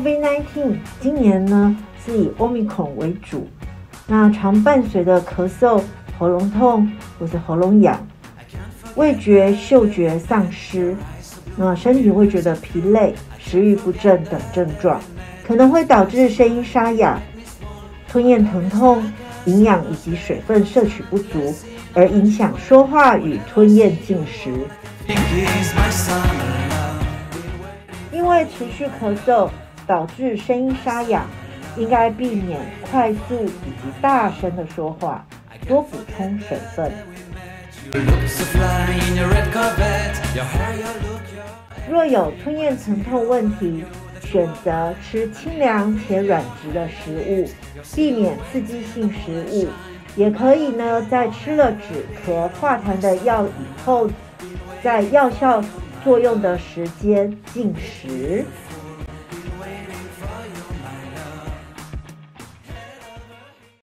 COVID-19 今年呢是以 Omicron 为主，那常伴随的咳嗽、喉咙痛或是喉咙痒、味觉、嗅觉丧失，那身体会觉得疲累、食欲不振等症状，可能会导致声音沙哑、吞咽疼痛、营养以及水分摄取不足，而影响说话与吞咽进食。因为持续咳嗽导致声音沙哑，应该避免快速以及大声的说话，多补充水分。若有吞咽疼痛问题，选择吃清凉且软质的食物，避免刺激性食物。也可以呢，在吃了止咳化痰的药以后，在药效作用的时间进食。